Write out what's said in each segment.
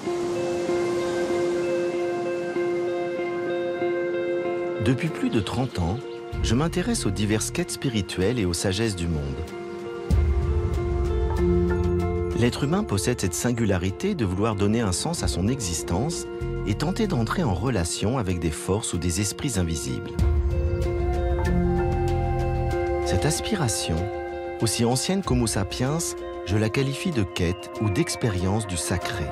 Depuis plus de 30 ans, je m'intéresse aux diverses quêtes spirituelles et aux sagesses du monde. L'être humain possède cette singularité de vouloir donner un sens à son existence et tenter d'entrer en relation avec des forces ou des esprits invisibles. Cette aspiration, aussi ancienne qu'Homo sapiens, je la qualifie de quête ou d'expérience du sacré.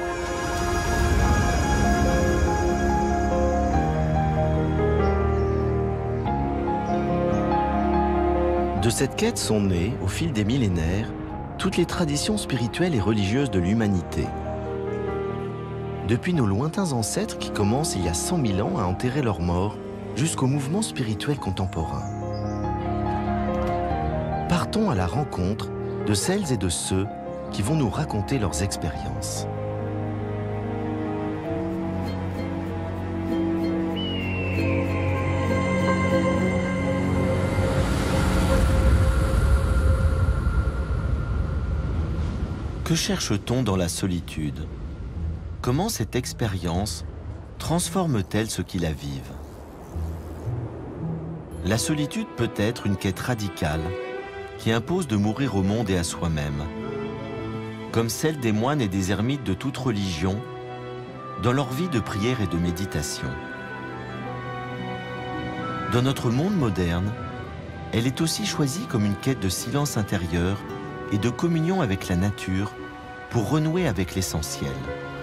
De cette quête sont nées, au fil des millénaires, toutes les traditions spirituelles et religieuses de l'humanité. Depuis nos lointains ancêtres qui commencent il y a 100 000 ans à enterrer leurs morts, jusqu'au mouvement spirituel contemporain. Partons à la rencontre de celles et de ceux qui vont nous raconter leurs expériences. Que cherche-t-on dans la solitude? Comment cette expérience transforme-t-elle ceux qui la vivent? La solitude peut être une quête radicale qui impose de mourir au monde et à soi-même, comme celle des moines et des ermites de toute religion dans leur vie de prière et de méditation. Dans notre monde moderne, elle est aussi choisie comme une quête de silence intérieur et de communion avec la nature pour renouer avec l'essentiel.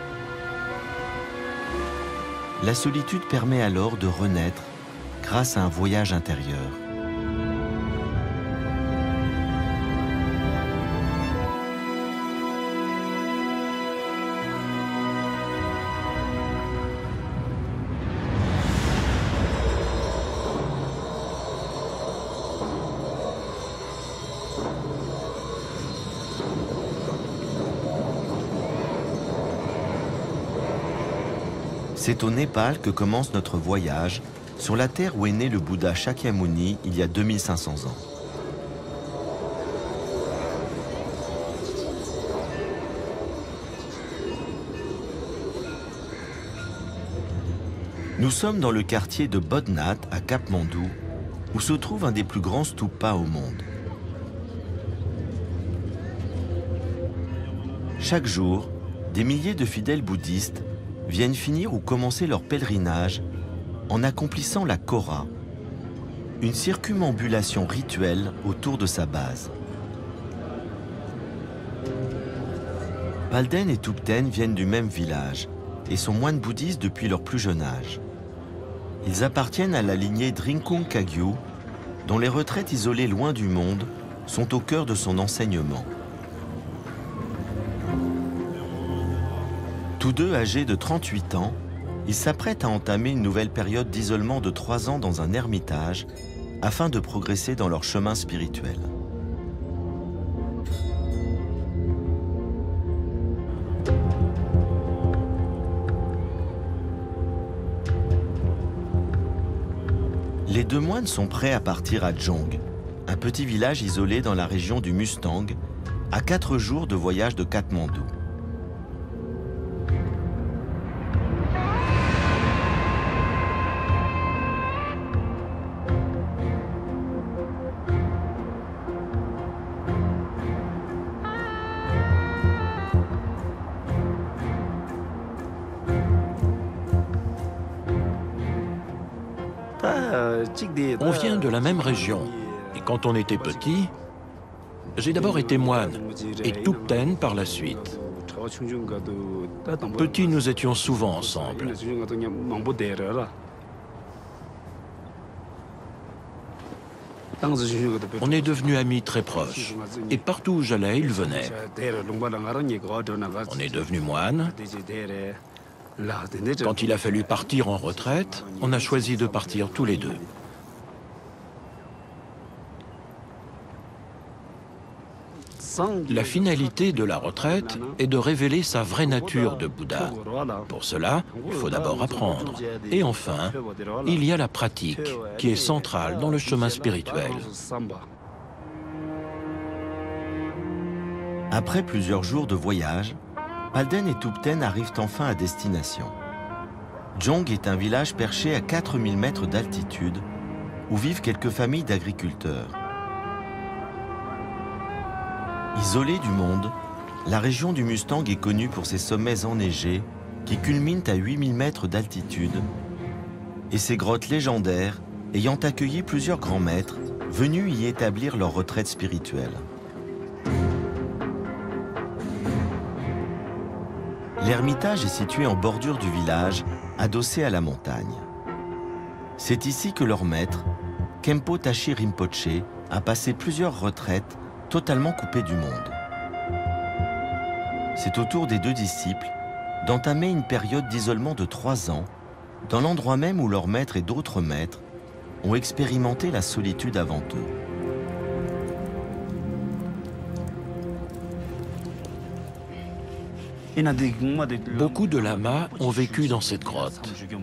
La solitude permet alors de renaître grâce à un voyage intérieur. C'est au Népal que commence notre voyage sur la terre où est né le Bouddha Shakyamuni il y a 2500 ans. Nous sommes dans le quartier de Bodhnath à Katmandou, où se trouve un des plus grands stupas au monde. Chaque jour, des milliers de fidèles bouddhistes viennent finir ou commencer leur pèlerinage en accomplissant la Kora, une circumambulation rituelle autour de sa base. Palden et Thupten viennent du même village et sont moines bouddhistes depuis leur plus jeune âge. Ils appartiennent à la lignée Drinkung Kagyu, dont les retraites isolées loin du monde sont au cœur de son enseignement. Tous deux âgés de 38 ans, ils s'apprêtent à entamer une nouvelle période d'isolement de 3 ans dans un ermitage afin de progresser dans leur chemin spirituel. Les deux moines sont prêts à partir à Jong, un petit village isolé dans la région du Mustang, à 4 jours de voyage de Katmandou. On vient de la même région. Et quand on était petit, j'ai d'abord été moine, et Thupten par la suite. Petit, nous étions souvent ensemble. On est devenus amis très proches. Et partout où j'allais, il venait. On est devenus moines. Quand il a fallu partir en retraite, on a choisi de partir tous les deux. La finalité de la retraite est de révéler sa vraie nature de Bouddha. Pour cela, il faut d'abord apprendre. Et enfin, il y a la pratique, qui est centrale dans le chemin spirituel. Après plusieurs jours de voyage, Palden et Thupten arrivent enfin à destination. Jong est un village perché à 4000 mètres d'altitude où vivent quelques familles d'agriculteurs. Isolée du monde, la région du Mustang est connue pour ses sommets enneigés qui culminent à 8000 mètres d'altitude et ses grottes légendaires ayant accueilli plusieurs grands maîtres venus y établir leur retraite spirituelle. L'ermitage est situé en bordure du village, adossé à la montagne. C'est ici que leur maître, Khenpo Tashi Rinpoche, a passé plusieurs retraites totalement coupées du monde. C'est au tour des deux disciples d'entamer une période d'isolement de 3 ans, dans l'endroit même où leur maître et d'autres maîtres ont expérimenté la solitude avant eux. Beaucoup de lamas ont vécu dans cette grotte.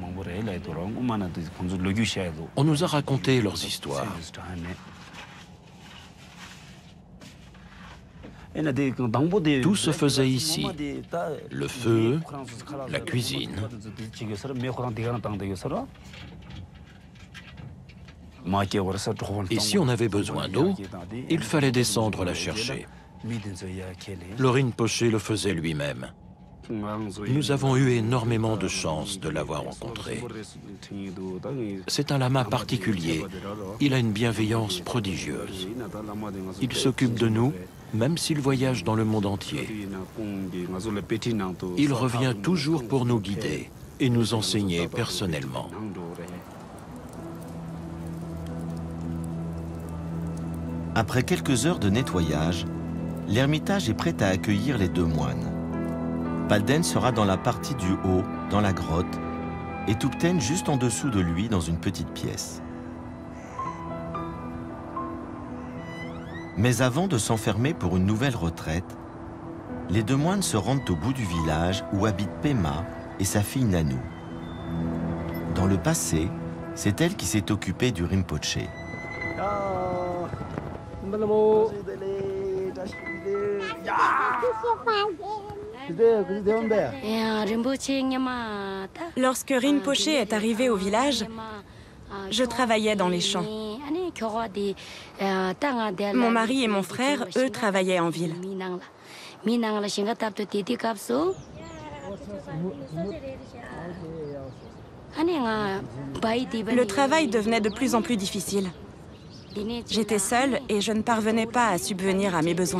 On nous a raconté leurs histoires. Tout se faisait ici. Le feu, la cuisine. Et si on avait besoin d'eau, il fallait descendre la chercher. Le Rinpoche le faisait lui-même. Nous avons eu énormément de chance de l'avoir rencontré. C'est un lama particulier. Il a une bienveillance prodigieuse. Il s'occupe de nous, même s'il voyage dans le monde entier. Il revient toujours pour nous guider et nous enseigner personnellement. Après quelques heures de nettoyage, l'ermitage est prêt à accueillir les 2 moines. Palden sera dans la partie du haut, dans la grotte, et Thupten juste en dessous de lui dans une petite pièce. Mais avant de s'enfermer pour une nouvelle retraite, les 2 moines se rendent au bout du village où habitent Pema et sa fille Nanou. Dans le passé, c'est elle qui s'est occupée du Rinpoche. Lorsque Rinpoche est arrivé au village, je travaillais dans les champs. Mon mari et mon frère, eux, travaillaient en ville. Le travail devenait de plus en plus difficile. J'étais seule et je ne parvenais pas à subvenir à mes besoins.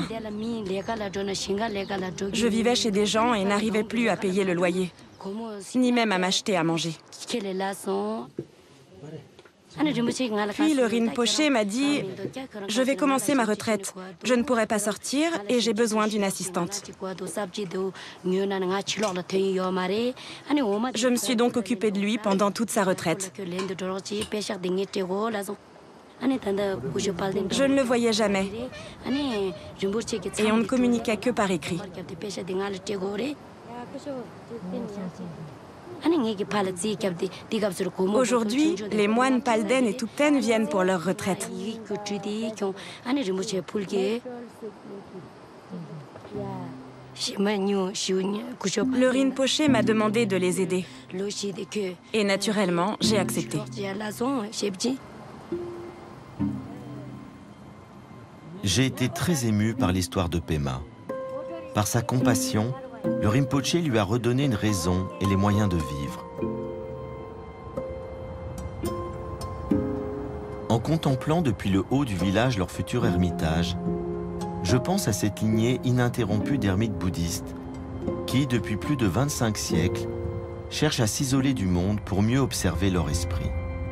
Je vivais chez des gens et n'arrivais plus à payer le loyer, ni même à m'acheter à manger. Puis le Rinpoche m'a dit « Je vais commencer ma retraite. Je ne pourrai pas sortir et j'ai besoin d'une assistante. » Je me suis donc occupée de lui pendant toute sa retraite. Je ne le voyais jamais et on ne communiquait que par écrit. Aujourd'hui, les moines Palden et Thupten viennent pour leur retraite. Le Rinpoche m'a demandé de les aider. Et naturellement, j'ai accepté. J'ai été très ému par l'histoire de Pema. Par sa compassion, le Rinpoche lui a redonné une raison et les moyens de vivre. En contemplant depuis le haut du village leur futur ermitage, je pense à cette lignée ininterrompue d'ermites bouddhistes qui, depuis plus de 25 siècles, cherchent à s'isoler du monde pour mieux observer leur esprit.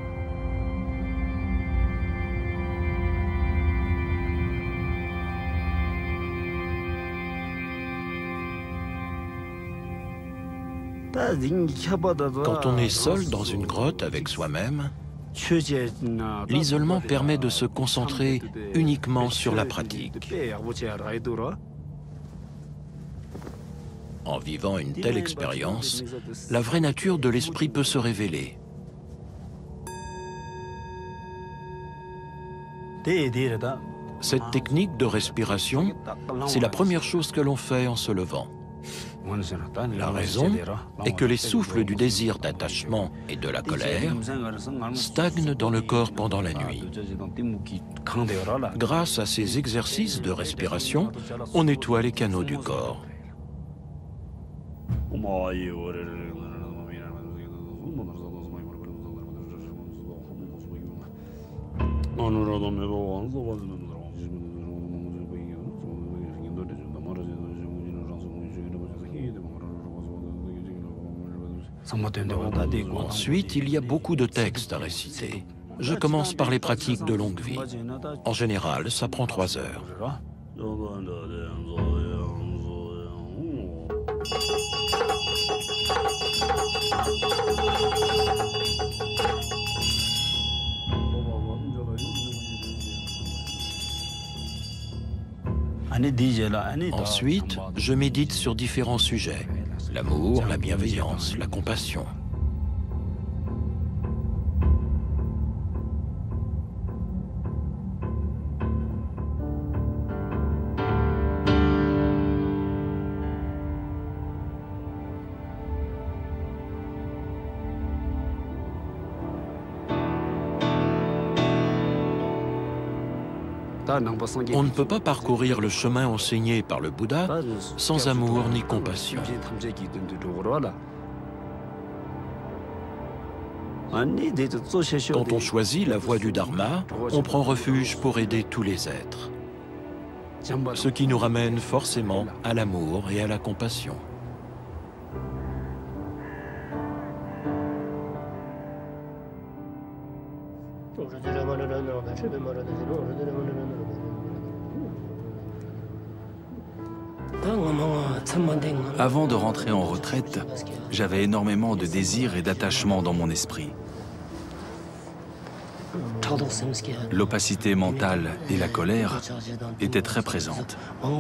Quand on est seul dans une grotte avec soi-même, l'isolement permet de se concentrer uniquement sur la pratique. En vivant une telle expérience, la vraie nature de l'esprit peut se révéler. Cette technique de respiration, c'est la première chose que l'on fait en se levant. La raison est que les souffles du désir d'attachement et de la colère stagnent dans le corps pendant la nuit. Grâce à ces exercices de respiration, on nettoie les canaux du corps. Ensuite, il y a beaucoup de textes à réciter. Je commence par les pratiques de longue vie. En général, ça prend 3 heures. Ensuite, je médite sur différents sujets. L'amour, la bienveillance, la compassion. On ne peut pas parcourir le chemin enseigné par le Bouddha sans amour ni compassion. Quand on choisit la voie du Dharma, on prend refuge pour aider tous les êtres. Ce qui nous ramène forcément à l'amour et à la compassion. Avant de rentrer en retraite, j'avais énormément de désirs et d'attachements dans mon esprit. L'opacité mentale et la colère étaient très présentes.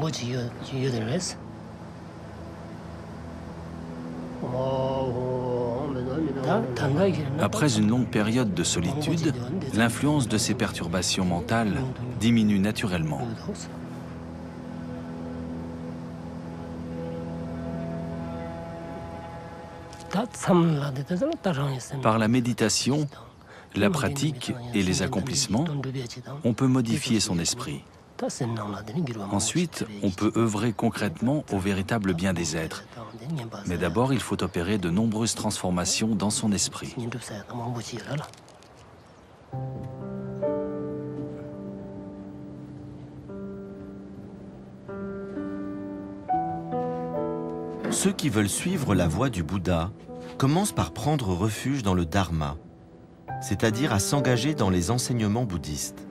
Après une longue période de solitude, l'influence de ces perturbations mentales diminue naturellement. Par la méditation, la pratique et les accomplissements, on peut modifier son esprit. Ensuite, on peut œuvrer concrètement au véritable bien des êtres. Mais d'abord, il faut opérer de nombreuses transformations dans son esprit. Ceux qui veulent suivre la voie du Bouddha commencent par prendre refuge dans le Dharma, c'est-à-dire à s'engager dans les enseignements bouddhistes.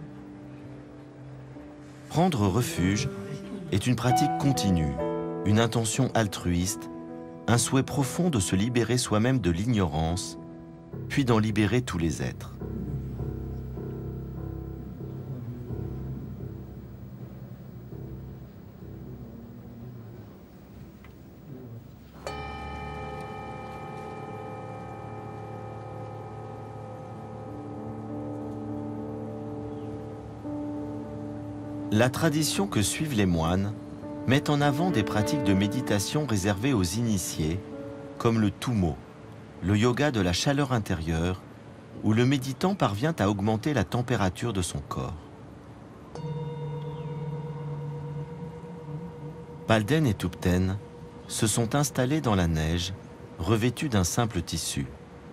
Prendre refuge est une pratique continue, une intention altruiste, un souhait profond de se libérer soi-même de l'ignorance, puis d'en libérer tous les êtres. La tradition que suivent les moines met en avant des pratiques de méditation réservées aux initiés, comme le Tummo, le yoga de la chaleur intérieure, où le méditant parvient à augmenter la température de son corps. Palden et Thupten se sont installés dans la neige, revêtus d'un simple tissu.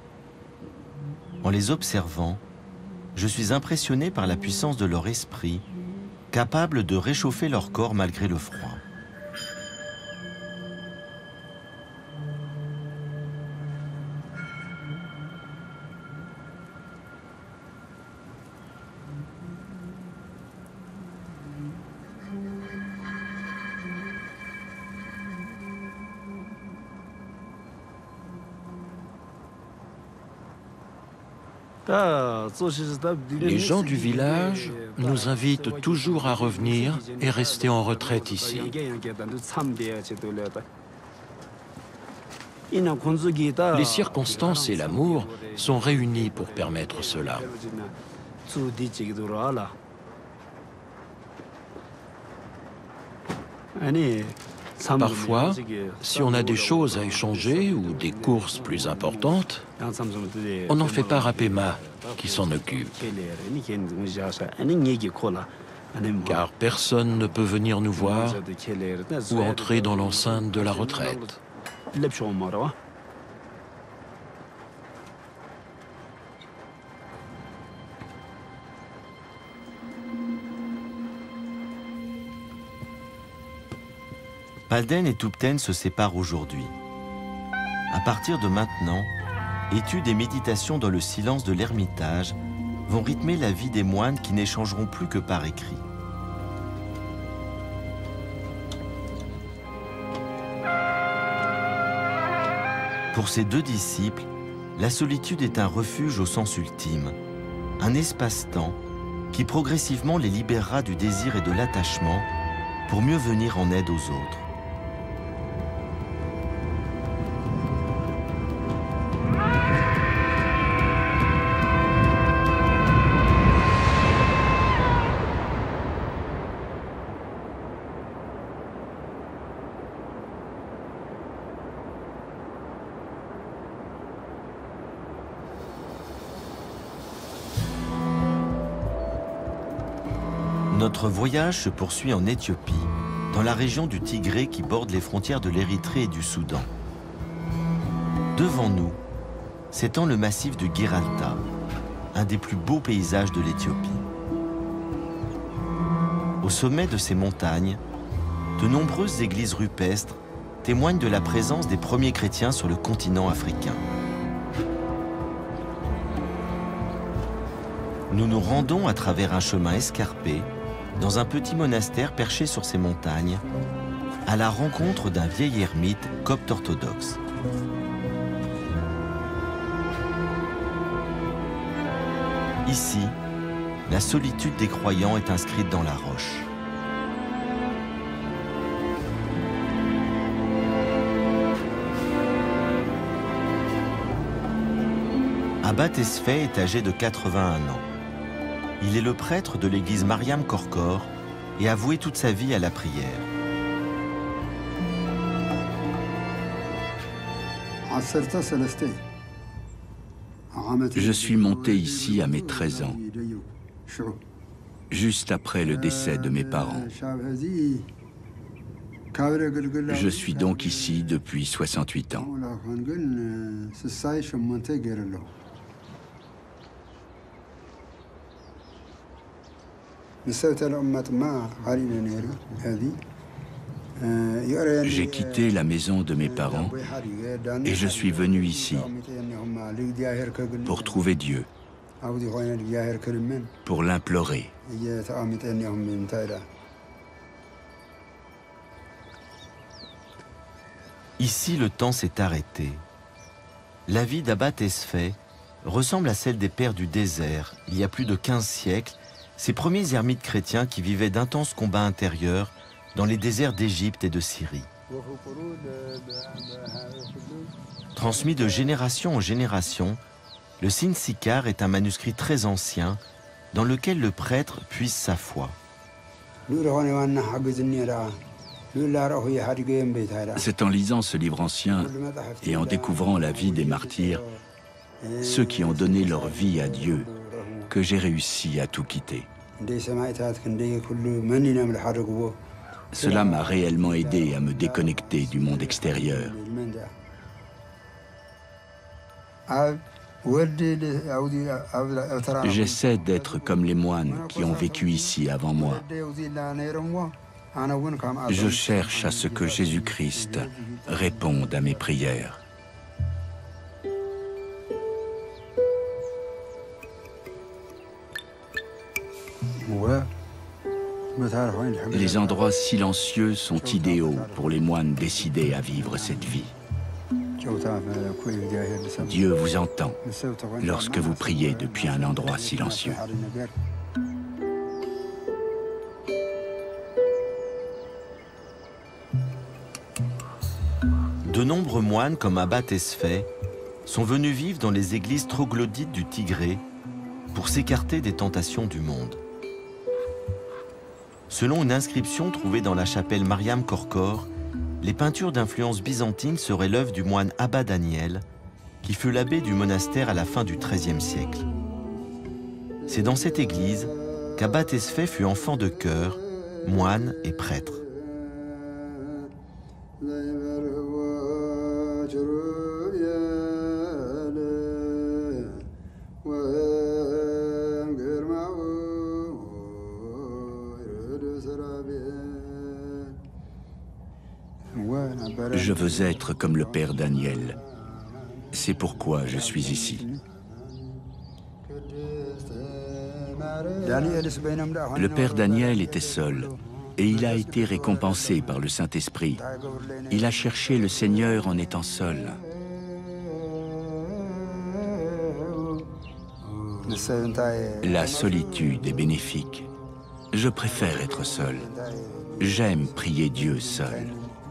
En les observant, je suis impressionné par la puissance de leur esprit, capable de réchauffer leur corps malgré le froid. Les gens du village nous invitent toujours à revenir et rester en retraite ici. Les circonstances et l'amour sont réunis pour permettre cela. Parfois, si on a des choses à échanger ou des courses plus importantes, on en fait part à Pema, qui s'en occupe. Car personne ne peut venir nous voir ou entrer dans l'enceinte de la retraite. Palden et Thubten se séparent aujourd'hui. À partir de maintenant, études et méditations dans le silence de l'ermitage vont rythmer la vie des moines qui n'échangeront plus que par écrit. Pour ces deux disciples, la solitude est un refuge au sens ultime, un espace-temps qui progressivement les libérera du désir et de l'attachement pour mieux venir en aide aux autres. Notre voyage se poursuit en Éthiopie, dans la région du Tigré qui borde les frontières de l'Érythrée et du Soudan. Devant nous s'étend le massif du Giralta, un des plus beaux paysages de l'Éthiopie. Au sommet de ces montagnes, de nombreuses églises rupestres témoignent de la présence des premiers chrétiens sur le continent africain. Nous nous rendons à travers un chemin escarpé dans un petit monastère perché sur ces montagnes, à la rencontre d'un vieil ermite copte orthodoxe. Ici, la solitude des croyants est inscrite dans la roche. Abba Tesfaye est âgé de 81 ans. Il est le prêtre de l'église Mariam Korkor et a voué toute sa vie à la prière. Je suis monté ici à mes 13 ans, juste après le décès de mes parents. Je suis donc ici depuis 68 ans. J'ai quitté la maison de mes parents et je suis venu ici pour trouver Dieu, pour l'implorer. Ici, le temps s'est arrêté. La vie d'Abba Tesfaye ressemble à celle des pères du désert, il y a plus de 15 siècles, ces premiers ermites chrétiens qui vivaient d'intenses combats intérieurs dans les déserts d'Égypte et de Syrie. Transmis de génération en génération, le Sin-Sikar est un manuscrit très ancien dans lequel le prêtre puise sa foi. C'est en lisant ce livre ancien et en découvrant la vie des martyrs, ceux qui ont donné leur vie à Dieu, que j'ai réussi à tout quitter. Cela m'a réellement aidé à me déconnecter du monde extérieur. J'essaie d'être comme les moines qui ont vécu ici avant moi. Je cherche à ce que Jésus-Christ réponde à mes prières. Les endroits silencieux sont idéaux pour les moines décidés à vivre cette vie. Dieu vous entend lorsque vous priez depuis un endroit silencieux. De nombreux moines comme Abba Tesfaye sont venus vivre dans les églises troglodytes du Tigré pour s'écarter des tentations du monde. Selon une inscription trouvée dans la chapelle Mariam Korkor, les peintures d'influence byzantine seraient l'œuvre du moine Abba Daniel, qui fut l'abbé du monastère à la fin du XIIIe siècle. C'est dans cette église qu'Abba Tesfaye fut enfant de chœur, moine et prêtre. Je veux être comme le père Daniel. C'est pourquoi je suis ici. Le père Daniel était seul et il a été récompensé par le Saint-Esprit. Il a cherché le Seigneur en étant seul. La solitude est bénéfique. Je préfère être seul. J'aime prier Dieu seul.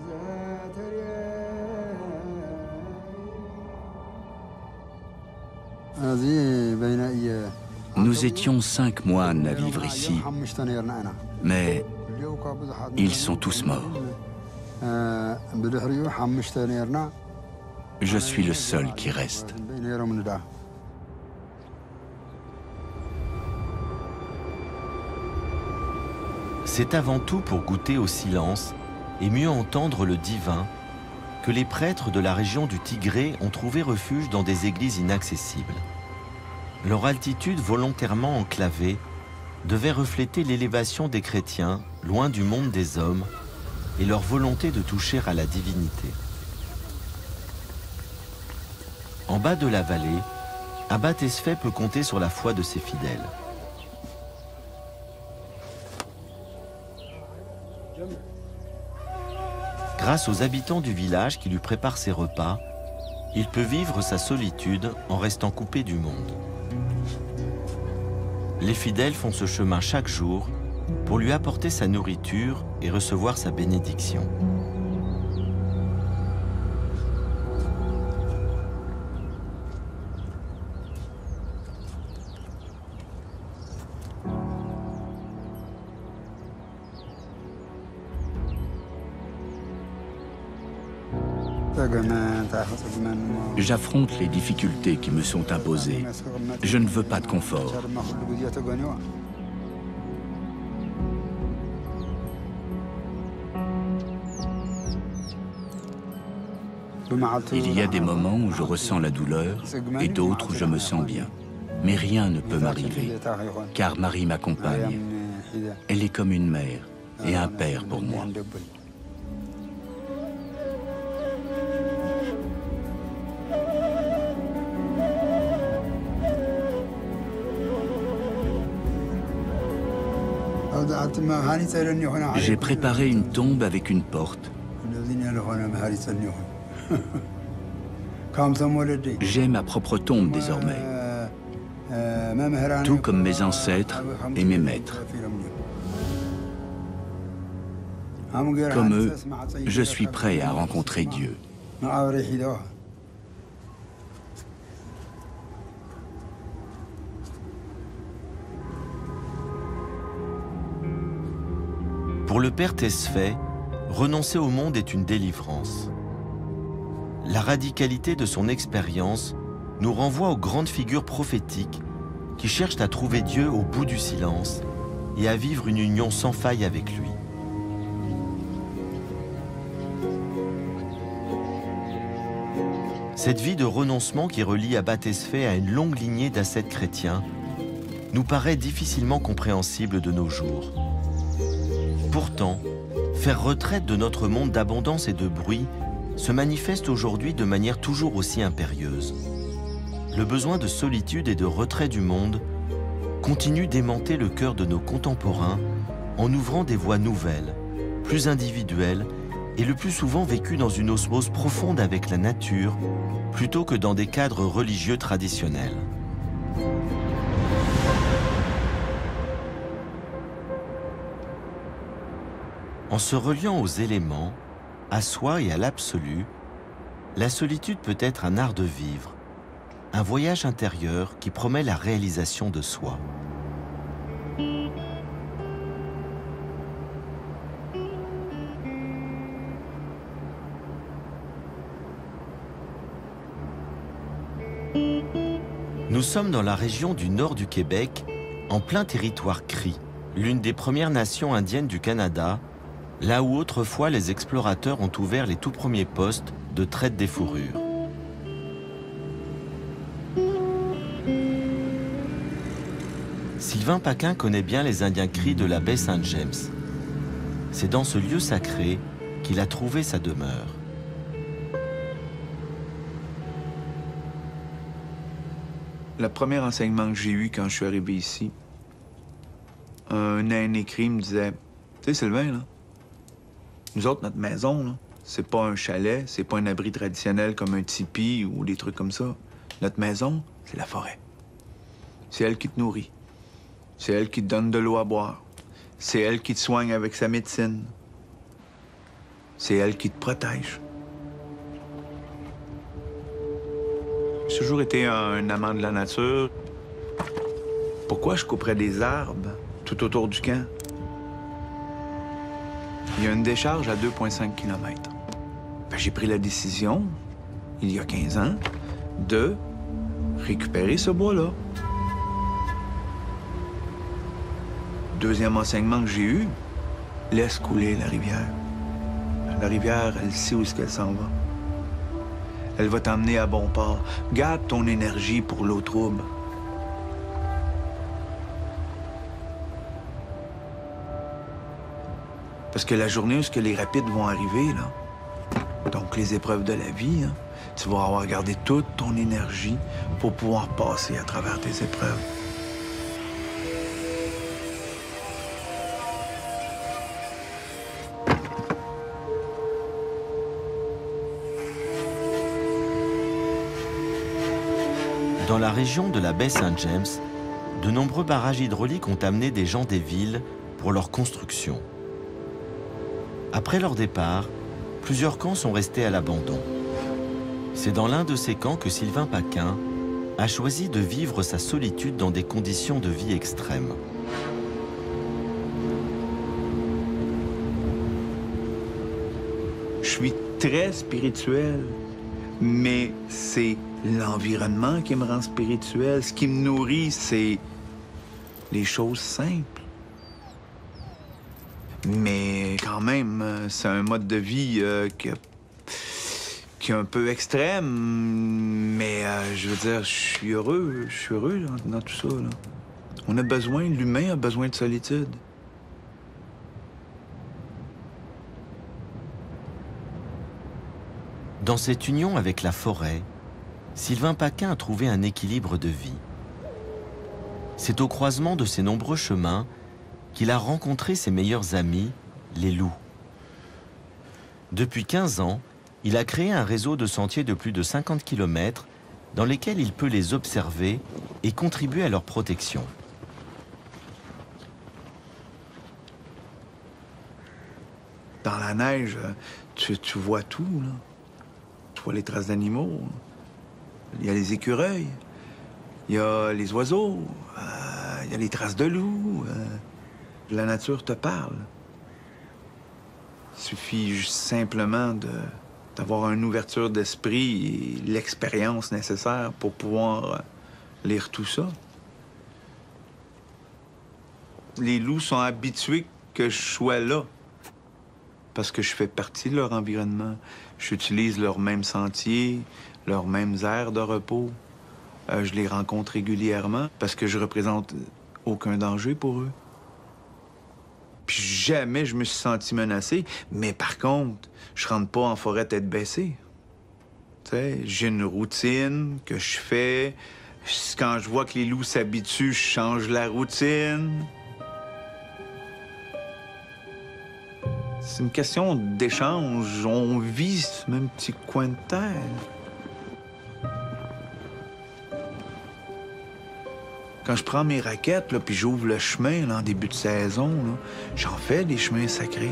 Nous étions 5 moines à vivre ici, mais ils sont tous morts. Je suis le seul qui reste. C'est avant tout pour goûter au silence et mieux entendre le divin que les prêtres de la région du Tigré ont trouvé refuge dans des églises inaccessibles. Leur altitude volontairement enclavée devait refléter l'élévation des chrétiens, loin du monde des hommes, et leur volonté de toucher à la divinité. En bas de la vallée, Abba Tesfaye peut compter sur la foi de ses fidèles. Grâce aux habitants du village qui lui préparent ses repas, il peut vivre sa solitude en restant coupé du monde. Les fidèles font ce chemin chaque jour pour lui apporter sa nourriture et recevoir sa bénédiction. J'affronte les difficultés qui me sont imposées. Je ne veux pas de confort. Il y a des moments où je ressens la douleur et d'autres où je me sens bien. Mais rien ne peut m'arriver, car Marie m'accompagne. Elle est comme une mère et un père pour moi. J'ai préparé une tombe avec une porte. J'ai ma propre tombe désormais, tout comme mes ancêtres et mes maîtres. Comme eux, je suis prêt à rencontrer Dieu. Pour le père Tesfaye, renoncer au monde est une délivrance. La radicalité de son expérience nous renvoie aux grandes figures prophétiques qui cherchent à trouver Dieu au bout du silence et à vivre une union sans faille avec lui. Cette vie de renoncement qui relie Abba Tesfaye à une longue lignée d'ascètes chrétiens nous paraît difficilement compréhensible de nos jours. Pourtant, faire retraite de notre monde d'abondance et de bruit se manifeste aujourd'hui de manière toujours aussi impérieuse. Le besoin de solitude et de retrait du monde continue d'aimanter le cœur de nos contemporains en ouvrant des voies nouvelles, plus individuelles et le plus souvent vécues dans une osmose profonde avec la nature plutôt que dans des cadres religieux traditionnels. En se reliant aux éléments, à soi et à l'absolu, la solitude peut être un art de vivre, un voyage intérieur qui promet la réalisation de soi. Nous sommes dans la région du nord du Québec, en plein territoire Cri, l'une des premières nations indiennes du Canada, là où autrefois les explorateurs ont ouvert les tout premiers postes de traite des fourrures. Sylvain Paquin connaît bien les Indiens Cris de la baie Saint-James. C'est dans ce lieu sacré qu'il a trouvé sa demeure. Le premier enseignement que j'ai eu quand je suis arrivé ici, un aîné Cri me disait, « Tu sais, Sylvain, là, nous autres, notre maison, là, c'est pas un chalet, c'est pas un abri traditionnel comme un tipi ou des trucs comme ça. Notre maison, c'est la forêt. C'est elle qui te nourrit. C'est elle qui te donne de l'eau à boire. C'est elle qui te soigne avec sa médecine. C'est elle qui te protège. » J'ai toujours été un amant de la nature. Pourquoi je couperais des arbres tout autour du camp? Il y a une décharge à 2,5 km. J'ai pris la décision, il y a 15 ans, de récupérer ce bois-là. Deuxième enseignement que j'ai eu, laisse couler la rivière. La rivière, elle sait où est-ce qu'elle s'en va. Elle va t'emmener à bon port. Garde ton énergie pour l'eau trouble. Parce que la journée où les rapides vont arriver, là, donc les épreuves de la vie, hein, tu vas avoir gardé toute ton énergie pour pouvoir passer à travers tes épreuves. Dans la région de la baie Saint-James, de nombreux barrages hydrauliques ont amené des gens des villes pour leur construction. Après leur départ, plusieurs camps sont restés à l'abandon. C'est dans l'un de ces camps que Sylvain Paquin a choisi de vivre sa solitude dans des conditions de vie extrêmes. Je suis très spirituel, mais c'est l'environnement qui me rend spirituel. Ce qui me nourrit, c'est les choses simples. Mais quand même, c'est un mode de vie qui est un peu extrême. Mais je veux dire, je suis heureux dans tout ça, là. On a besoin, l'humain a besoin de solitude. Dans cette union avec la forêt, Sylvain Paquin a trouvé un équilibre de vie. C'est au croisement de ses nombreux chemins qu'il a rencontré ses meilleurs amis, les loups. Depuis 15 ans, il a créé un réseau de sentiers de plus de 50 km dans lesquels il peut les observer et contribuer à leur protection. Dans la neige, tu vois tout, là. Tu vois les traces d'animaux. Il y a les écureuils. Il y a les oiseaux. Il y a les traces de loups. La nature te parle. Il suffit juste simplement d'avoir une ouverture d'esprit et l'expérience nécessaire pour pouvoir lire tout ça. Les loups sont habitués que je sois là parce que je fais partie de leur environnement. J'utilise leurs mêmes sentiers, leurs mêmes aires de repos. Je les rencontre régulièrement parce que je représente aucun danger pour eux. Puis jamais je me suis senti menacé. Mais par contre, je rentre pas en forêt tête baissée. Tu sais, j'ai une routine que je fais. Quand je vois que les loups s'habituent, je change la routine. C'est une question d'échange. On vit ce même petit coin de terre. Quand je prends mes raquettes, là, puis j'ouvre le chemin là, en début de saison, j'en fais des chemins sacrés.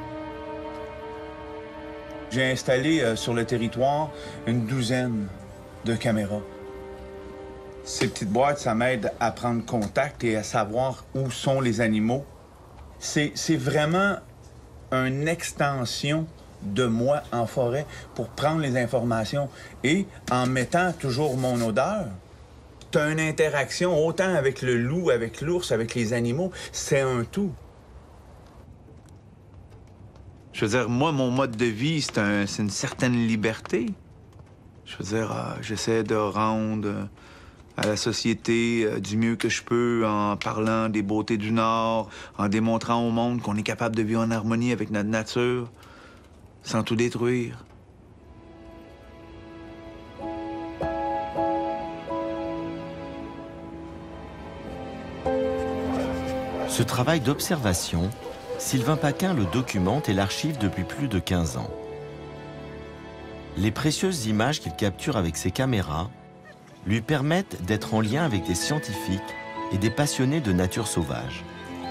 J'ai installé sur le territoire une douzaine de caméra. Ces petites boîtes, ça m'aide à prendre contact et à savoir où sont les animaux. C'est vraiment une extension de moi en forêt pour prendre les informations. Et en mettant toujours mon odeur, tu as une interaction autant avec le loup, avec l'ours, avec les animaux. C'est un tout. Je veux dire, moi, mon mode de vie, c'est une certaine liberté. Je veux dire, j'essaie de rendre à la société du mieux que je peux en parlant des beautés du Nord, en démontrant au monde qu'on est capable de vivre en harmonie avec notre nature, sans tout détruire. Ce travail d'observation, Sylvain Paquin le documente et l'archive depuis plus de 15 ans. Les précieuses images qu'il capture avec ses caméras lui permettent d'être en lien avec des scientifiques et des passionnés de nature sauvage.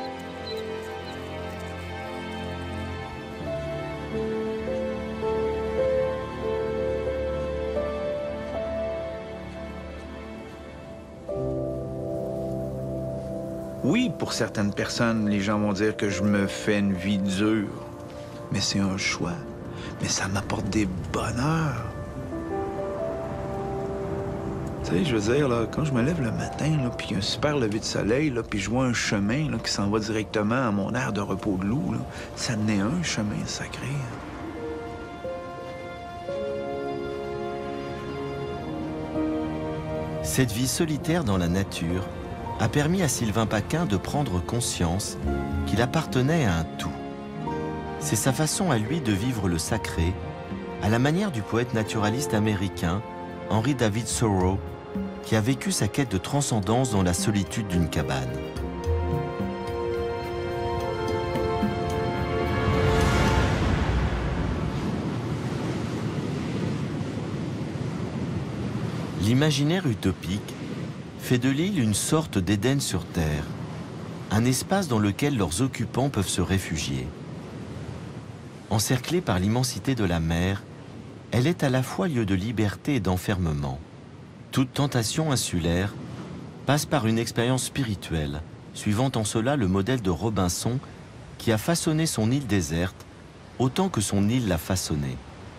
Oui, pour certaines personnes, les gens vont dire que je me fais une vie dure. Mais c'est un choix. Mais ça m'apporte des bonheurs. Tu sais, je veux dire, là, quand je me lève le matin, là, puis il y a un super lever de soleil, là, puis je vois un chemin là, qui s'en va directement à mon aire de repos de loup, là, ça n'est un chemin sacré. Cette vie solitaire dans la nature a permis à Sylvain Paquin de prendre conscience qu'il appartenait à un tout. C'est sa façon à lui de vivre le sacré, à la manière du poète naturaliste américain Henry David Thoreau, qui a vécu sa quête de transcendance dans la solitude d'une cabane. L'imaginaire utopique fait de l'île une sorte d'Éden sur Terre, un espace dans lequel leurs occupants peuvent se réfugier. Encerclée par l'immensité de la mer, elle est à la fois lieu de liberté et d'enfermement. Toute tentation insulaire passe par une expérience spirituelle, suivant en cela le modèle de Robinson qui a façonné son île déserte autant que son île l'a façonnée.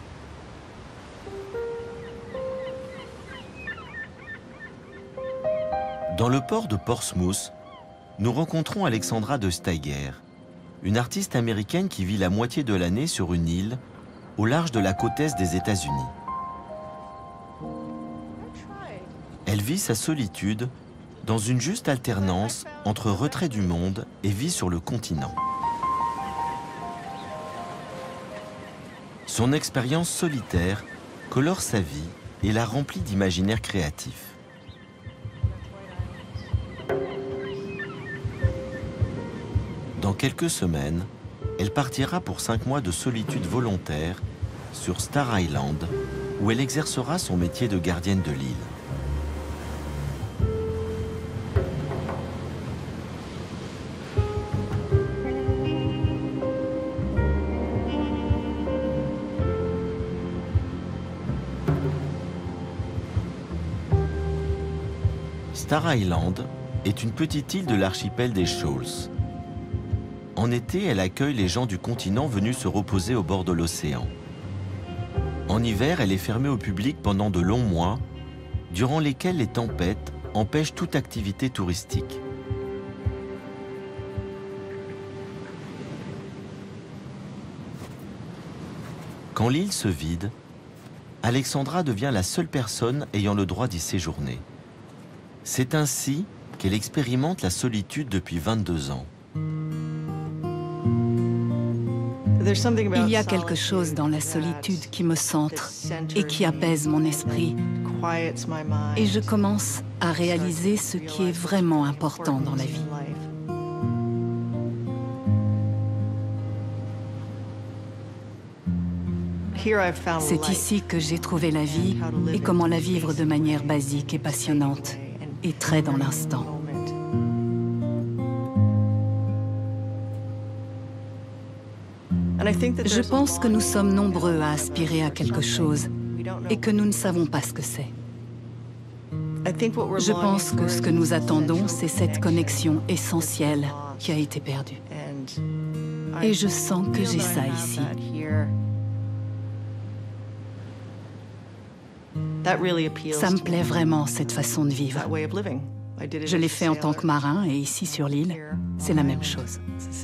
Dans le port de Portsmouth, nous rencontrons Alexandra de Steiger, une artiste américaine qui vit la moitié de l'année sur une île au large de la côte est des États-Unis. Elle vit sa solitude dans une juste alternance entre retrait du monde et vie sur le continent. Son expérience solitaire colore sa vie et la remplit d'imaginaire créatif. Dans quelques semaines, elle partira pour 5 mois de solitude volontaire sur Star Island, où elle exercera son métier de gardienne de l'île. Star Island est une petite île de l'archipel des Shoals. En été, elle accueille les gens du continent venus se reposer au bord de l'océan. En hiver, elle est fermée au public pendant de longs mois, durant lesquels les tempêtes empêchent toute activité touristique. Quand l'île se vide, Alexandra devient la seule personne ayant le droit d'y séjourner. C'est ainsi qu'elle expérimente la solitude depuis 22 ans. Il y a quelque chose dans la solitude qui me centre et qui apaise mon esprit. Et je commence à réaliser ce qui est vraiment important dans la vie. C'est ici que j'ai trouvé la vie et comment la vivre de manière basique et passionnante et très dans l'instant. Je pense que nous sommes nombreux à aspirer à quelque chose et que nous ne savons pas ce que c'est. Je pense que ce que nous attendons, c'est cette connexion essentielle qui a été perdue. Et je sens que j'ai ça ici. Ça me plaît vraiment, cette façon de vivre. Je l'ai fait en tant que marin et ici sur l'île, c'est la même chose.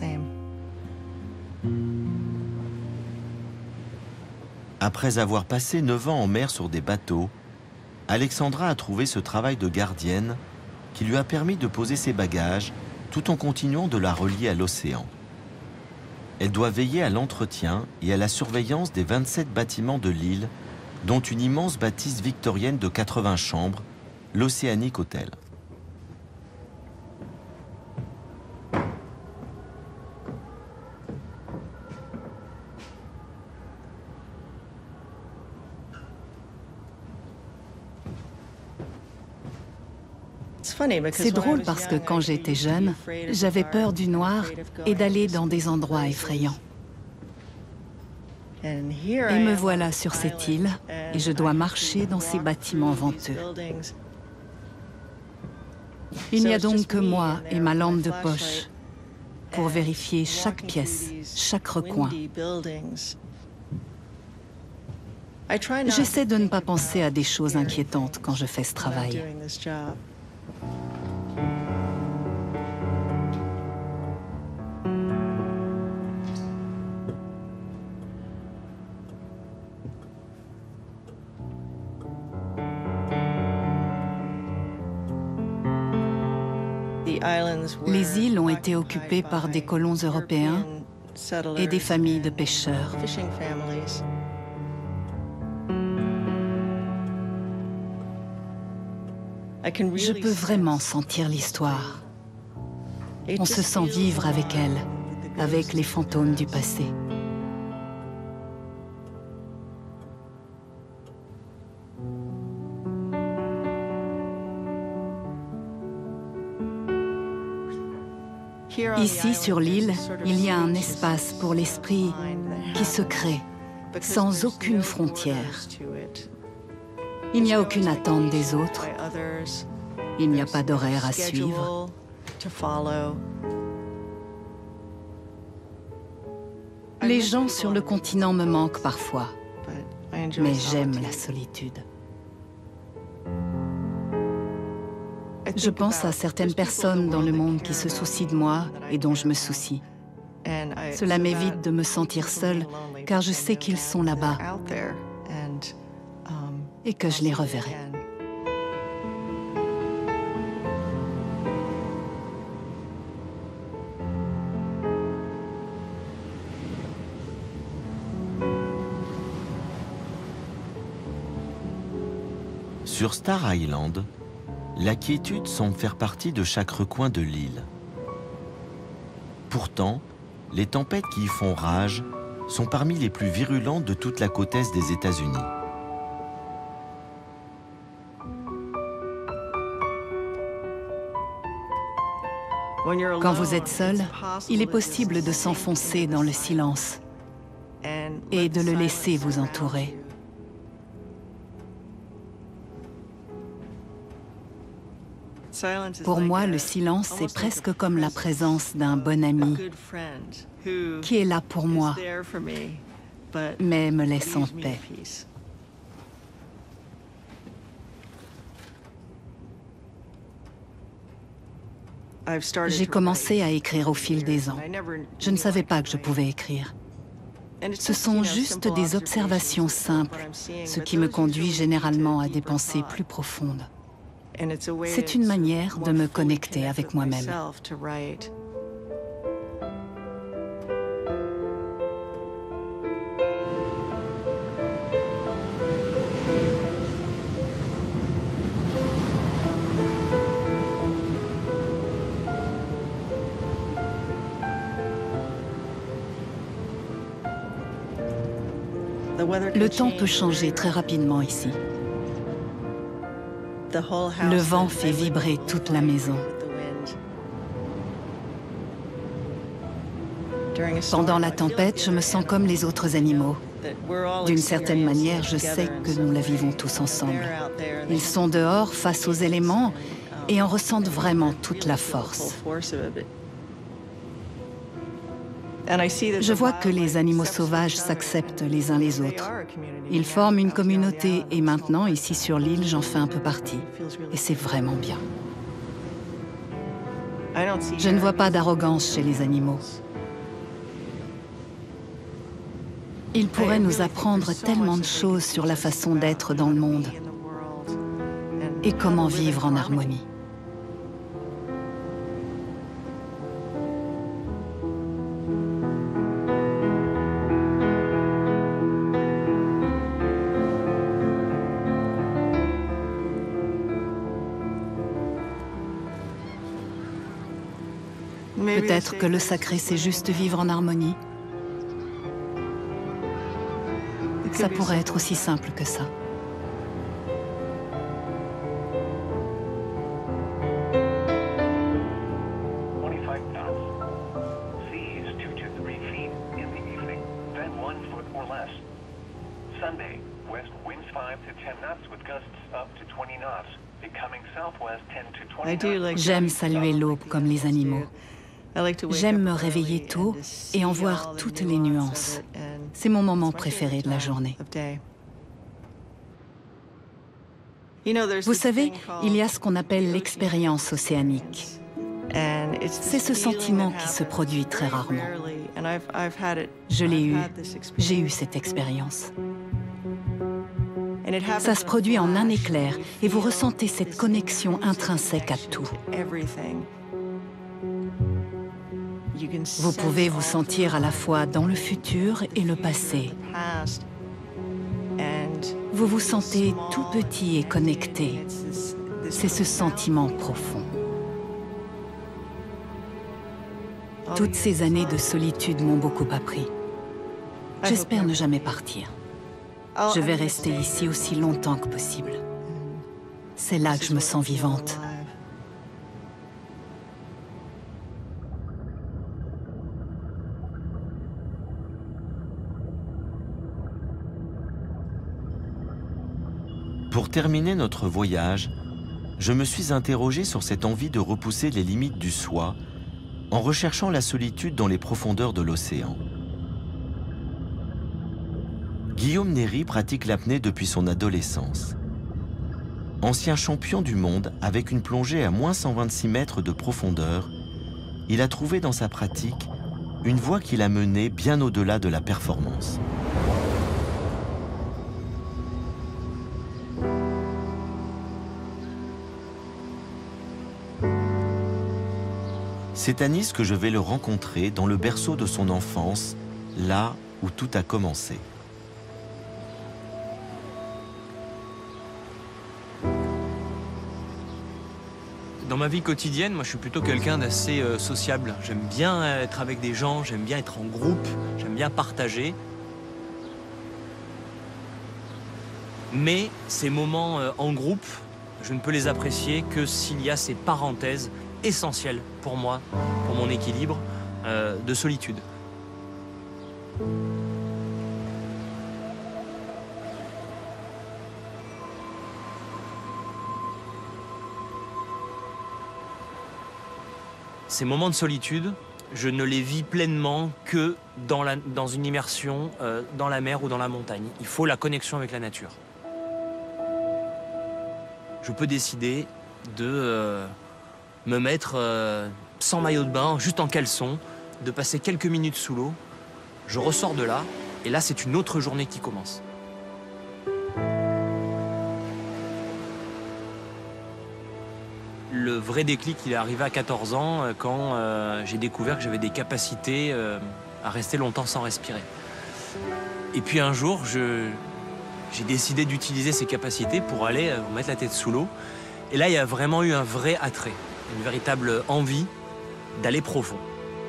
Après avoir passé 9 ans en mer sur des bateaux, Alexandra a trouvé ce travail de gardienne qui lui a permis de poser ses bagages tout en continuant de la relier à l'océan. Elle doit veiller à l'entretien et à la surveillance des 27 bâtiments de l'île, dont une immense bâtisse victorienne de 80 chambres, l'Oceanic Hotel. C'est drôle parce que quand j'étais jeune, j'avais peur du noir et d'aller dans des endroits effrayants. Et me voilà sur cette île et je dois marcher dans ces bâtiments venteux. Il n'y a donc que moi et ma lampe de poche pour vérifier chaque pièce, chaque recoin. J'essaie de ne pas penser à des choses inquiétantes quand je fais ce travail. Les îles ont été occupées par des colons européens et des familles de pêcheurs. Je peux vraiment sentir l'histoire. On se sent vivre avec elle, avec les fantômes du passé. Ici, sur l'île, il y a un espace pour l'esprit qui se crée, sans aucune frontière. Il n'y a aucune attente des autres. Il n'y a pas d'horaire à suivre. Les gens sur le continent me manquent parfois, mais j'aime la solitude. Je pense à certaines personnes dans le monde qui se soucient de moi et dont je me soucie. Cela m'évite de me sentir seule, car je sais qu'ils sont là-bas et que je les reverrai. Sur Star Island, la quiétude semble faire partie de chaque recoin de l'île. Pourtant, les tempêtes qui y font rage sont parmi les plus virulentes de toute la côte est des États-Unis. Quand vous êtes seul, il est possible de s'enfoncer dans le silence et de le laisser vous entourer. Pour moi, le silence, c'est presque comme la présence d'un bon ami qui est là pour moi, mais me laisse en paix. J'ai commencé à écrire au fil des ans. Je ne savais pas que je pouvais écrire. Ce sont juste des observations simples, ce qui me conduit généralement à des pensées plus profondes. C'est une manière de me connecter avec moi-même. Le temps peut changer très rapidement ici. Le vent fait vibrer toute la maison. Pendant la tempête, je me sens comme les autres animaux. D'une certaine manière, je sais que nous la vivons tous ensemble. Ils sont dehors, face aux éléments, et en ressentent vraiment toute la force. Je vois que les animaux sauvages s'acceptent les uns les autres. Ils forment une communauté et maintenant, ici sur l'île, j'en fais un peu partie. Et c'est vraiment bien. Je ne vois pas d'arrogance chez les animaux. Ils pourraient nous apprendre tellement de choses sur la façon d'être dans le monde et comment vivre en harmonie. Peut-être que le sacré, c'est juste vivre en harmonie. Ça pourrait être aussi simple que ça. J'aime saluer l'aube comme les animaux. J'aime me réveiller tôt et en voir toutes les nuances. C'est mon moment préféré de la journée. Vous savez, il y a ce qu'on appelle l'expérience océanique. C'est ce sentiment qui se produit très rarement. Je l'ai eu, j'ai eu cette expérience. Ça se produit en un éclair et vous ressentez cette connexion intrinsèque à tout. Vous pouvez vous sentir à la fois dans le futur et le passé. Vous vous sentez tout petit et connecté. C'est ce sentiment profond. Toutes ces années de solitude m'ont beaucoup appris. J'espère ne jamais partir. Je vais rester ici aussi longtemps que possible. C'est là que je me sens vivante. Pour terminer notre voyage, je me suis interrogé sur cette envie de repousser les limites du soi en recherchant la solitude dans les profondeurs de l'océan. Guillaume Néry pratique l'apnée depuis son adolescence. Ancien champion du monde avec une plongée à moins 126 mètres de profondeur, il a trouvé dans sa pratique une voie qui l'a mené bien au-delà de la performance. C'est à Nice que je vais le rencontrer dans le berceau de son enfance, là où tout a commencé. Dans ma vie quotidienne, moi je suis plutôt quelqu'un d'assez sociable. J'aime bien être avec des gens, j'aime bien être en groupe, j'aime bien partager. Mais ces moments en groupe, je ne peux les apprécier que s'il y a ces parenthèses essentielles pour moi, pour mon équilibre, de solitude. Ces moments de solitude, je ne les vis pleinement que dans une immersion dans la mer ou dans la montagne. Il faut la connexion avec la nature. Je peux décider de me mettre sans maillot de bain, juste en caleçon, de passer quelques minutes sous l'eau. Je ressors de là, et là, c'est une autre journée qui commence. Le vrai déclic, il est arrivé à 14 ans, quand j'ai découvert que j'avais des capacités à rester longtemps sans respirer. Et puis un jour, j'ai décidé d'utiliser ces capacités pour aller mettre la tête sous l'eau. Et là, il y a vraiment eu un vrai attrait, une véritable envie d'aller profond.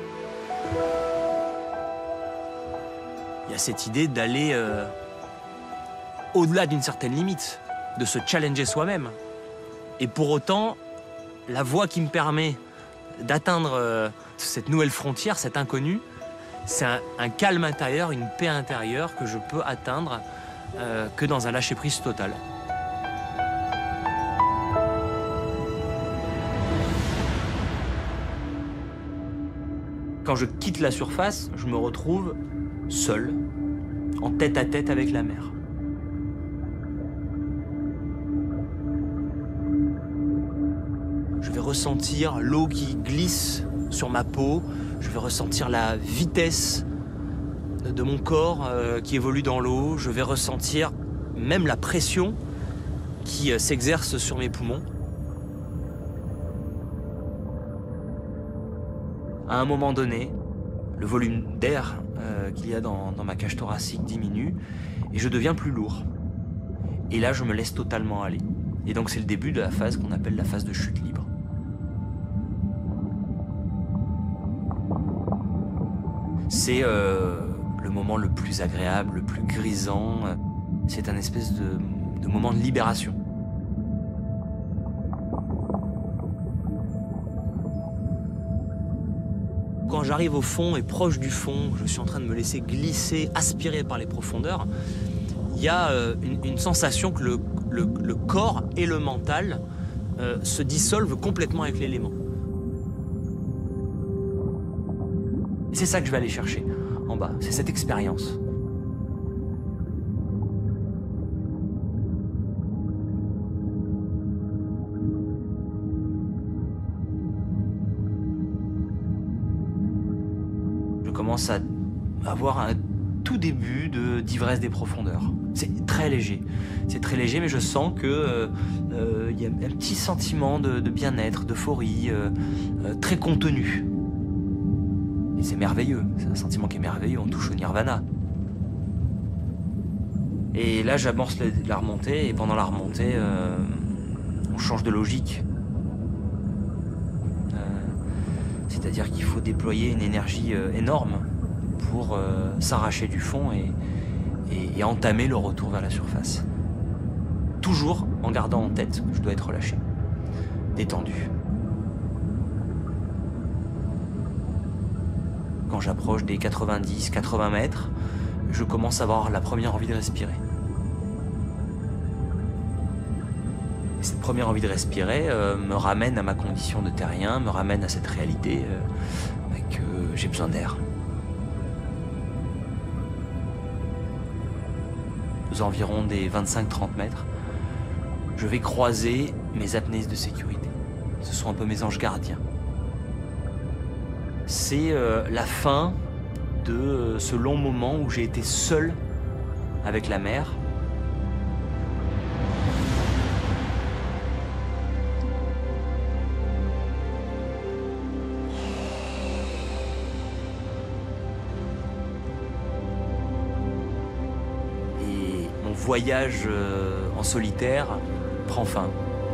Il y a cette idée d'aller au-delà d'une certaine limite, de se challenger soi-même. Et pour autant, la voie qui me permet d'atteindre cette nouvelle frontière, cet inconnu, C'est un calme intérieur, une paix intérieure que je peux atteindre que dans un lâcher-prise total. Quand je quitte la surface, je me retrouve seul, en tête-à-tête avec la mer. Je vais ressentir l'eau qui glisse sur ma peau, je vais ressentir la vitesse de mon corps qui évolue dans l'eau, je vais ressentir même la pression qui s'exerce sur mes poumons. À un moment donné, le volume d'air qu'il y a dans ma cage thoracique diminue et je deviens plus lourd. Et là, je me laisse totalement aller. Et donc, c'est le début de la phase qu'on appelle la phase de chute libre. C'est le moment le plus agréable, le plus grisant. C'est un espèce de moment de libération. Quand j'arrive au fond et proche du fond, je suis en train de me laisser glisser, aspirer par les profondeurs, il y a une sensation que le corps et le mental se dissolvent complètement avec l'élément. C'est ça que je vais aller chercher en bas, c'est cette expérience. Je commence à avoir un tout début d'ivresse des profondeurs. C'est très léger, mais je sens que y a un petit sentiment de bien-être, d'euphorie, très contenu. Et c'est merveilleux, c'est un sentiment qui est merveilleux, on touche au nirvana. Et là, j'amorce la remontée, et pendant la remontée, on change de logique. C'est-à-dire qu'il faut déployer une énergie énorme pour s'arracher du fond et entamer le retour vers la surface. Toujours en gardant en tête que je dois être relâché, détendu. Quand j'approche des 90-80 mètres, je commence à avoir la première envie de respirer. Et cette première envie de respirer me ramène à ma condition de terrien, me ramène à cette réalité que j'ai besoin d'air. Aux environs des 25-30 mètres, je vais croiser mes apnéistes de sécurité. Ce sont un peu mes anges gardiens. C'est la fin de ce long moment où j'ai été seul avec la mer. Et mon voyage en solitaire prend fin.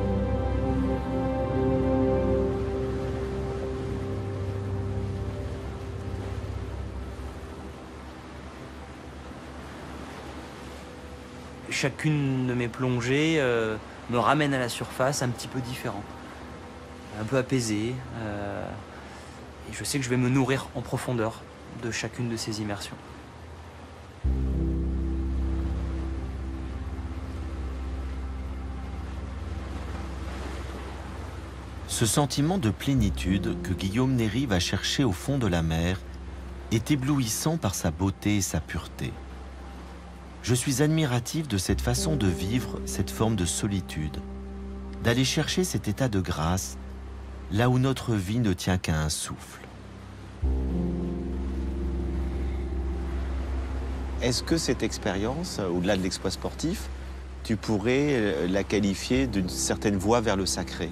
Chacune de mes plongées me ramène à la surface un petit peu différent, un peu apaisé. Et je sais que je vais me nourrir en profondeur de chacune de ces immersions. Ce sentiment de plénitude que Guillaume Néry va chercher au fond de la mer est éblouissant par sa beauté et sa pureté. Je suis admiratif de cette façon de vivre cette forme de solitude, d'aller chercher cet état de grâce là où notre vie ne tient qu'à un souffle. Est-ce que cette expérience, au-delà de l'exploit sportif, tu pourrais la qualifier d'une certaine voie vers le sacré?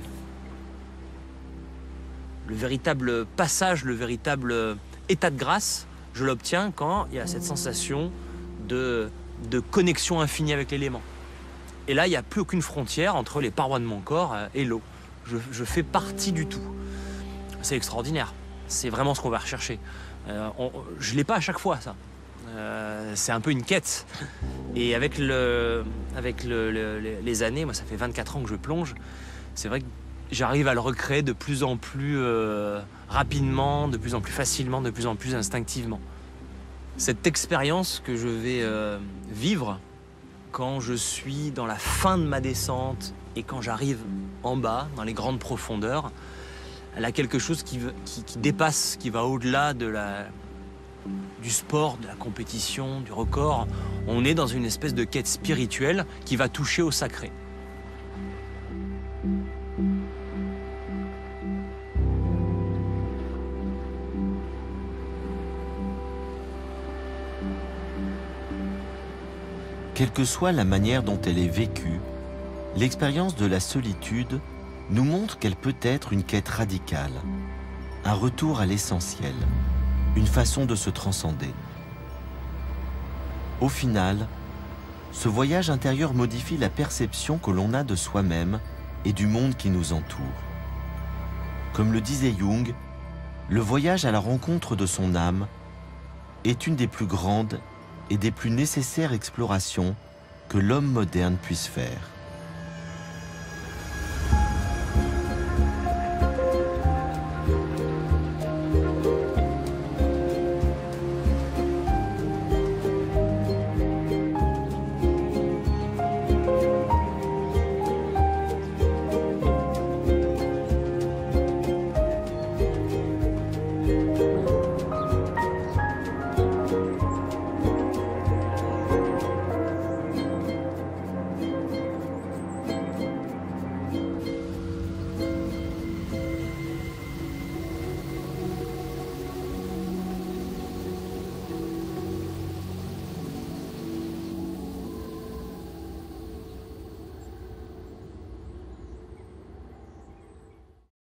Le véritable passage, le véritable état de grâce, je l'obtiens quand il y a cette sensation de connexion infinie avec l'élément. Et là, il n'y a plus aucune frontière entre les parois de mon corps et l'eau. Je fais partie du tout. C'est extraordinaire. C'est vraiment ce qu'on va rechercher. Je ne l'ai pas à chaque fois, ça. C'est un peu une quête. Et avec les années, moi, ça fait 24 ans que je plonge, c'est vrai que j'arrive à le recréer de plus en plus rapidement, de plus en plus facilement, de plus en plus instinctivement. Cette expérience que je vais vivre quand je suis dans la fin de ma descente et quand j'arrive en bas, dans les grandes profondeurs, elle a quelque chose qui dépasse, qui va au-delà du sport, de la compétition, du record. On est dans une espèce de quête spirituelle qui va toucher au sacré. Quelle que soit la manière dont elle est vécue, l'expérience de la solitude nous montre qu'elle peut être une quête radicale, un retour à l'essentiel, une façon de se transcender. Au final, ce voyage intérieur modifie la perception que l'on a de soi-même et du monde qui nous entoure. Comme le disait Jung, le voyage à la rencontre de son âme est une des plus grandes et des plus nécessaires explorations que l'homme moderne puisse faire.